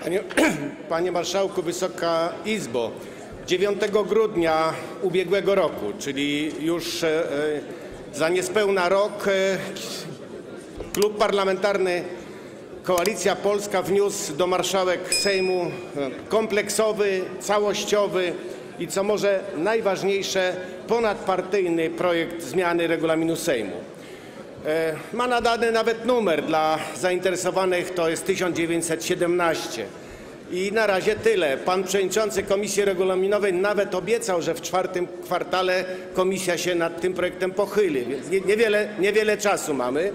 Panie Marszałku, Wysoka Izbo! 9 grudnia ubiegłego roku, czyli już za niespełna rok, Klub Parlamentarny Koalicja Polska wniósł do marszałek Sejmu kompleksowy, całościowy i, co może najważniejsze, ponadpartyjny projekt zmiany regulaminu Sejmu. Ma nadany nawet numer dla zainteresowanych, to jest 1917. I na razie tyle. Pan przewodniczący Komisji Regulaminowej nawet obiecał, że w czwartym kwartale komisja się nad tym projektem pochyli, więc niewiele czasu mamy,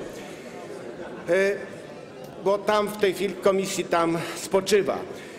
bo tam w tej chwili komisji tam spoczywa.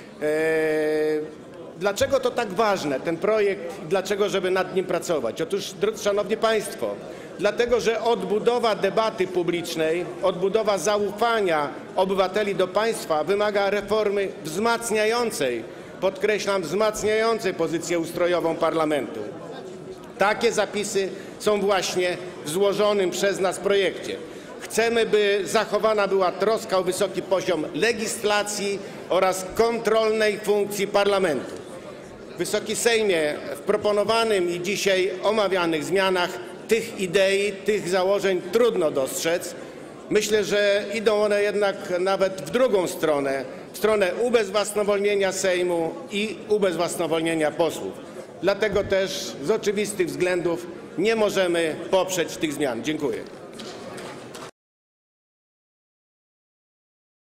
Dlaczego to tak ważne, ten projekt, i dlaczego, żeby nad nim pracować? Otóż, szanowni państwo, dlatego, że odbudowa debaty publicznej, odbudowa zaufania obywateli do państwa wymaga reformy wzmacniającej, podkreślam, wzmacniającej pozycję ustrojową parlamentu. Takie zapisy są właśnie w złożonym przez nas projekcie. Chcemy, by zachowana była troska o wysoki poziom legislacji oraz kontrolnej funkcji parlamentu. Wysoki Sejmie, w proponowanym i dzisiaj omawianych zmianach tych idei, tych założeń trudno dostrzec. Myślę, że idą one jednak nawet w drugą stronę, w stronę ubezwłasnowolnienia Sejmu i ubezwłasnowolnienia posłów. Dlatego też z oczywistych względów nie możemy poprzeć tych zmian. Dziękuję.